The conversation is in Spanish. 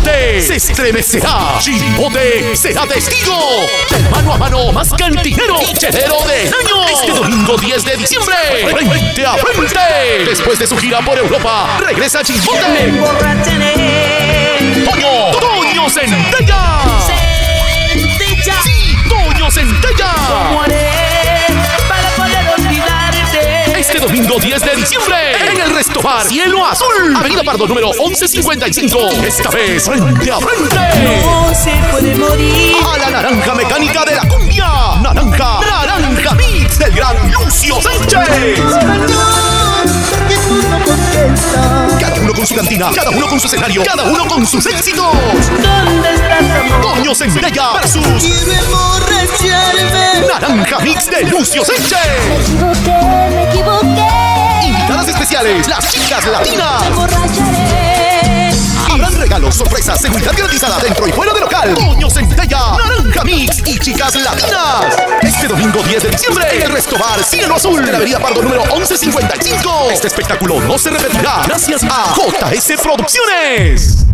Chimbote se estremecerá. Chimbote será testigo del mano a mano más cantinero y chelero del año. Este domingo 10 de diciembre, frente a frente. Después de su gira por Europa, regresa Chimbote. Me emborracharé. Toño Centella. Centella. Sí, Toño Centella. ¿Cómo haré para poder olvidarte? Este domingo 10 de diciembre, en el Restobar Cielo Azul, Avenida Pardo número 1155. Esta vez frente a frente. No se puede morir. A la naranja mecánica de la cumbia. Naranja Mix del gran Lucio Sánchez. Cada uno con su cantina, cada uno con su escenario, cada uno con sus éxitos. ¿Dónde estás, amor? Toño Centella versus Quiero emborracharme. Naranja Mix de Lucio Sánchez. Me equivoqué. Invitadas especiales, las chicas Me latinas. emborracharé. Habrán regalos, sorpresas, seguridad garantizada dentro y fuera del local. Toño Centella, Naranja Mix y chicas latinas. Este domingo 10 de diciembre, en el Restobar Cielo Azul, en la Avenida Pardo número 1155. Este espectáculo no se repetirá gracias a JS Producciones.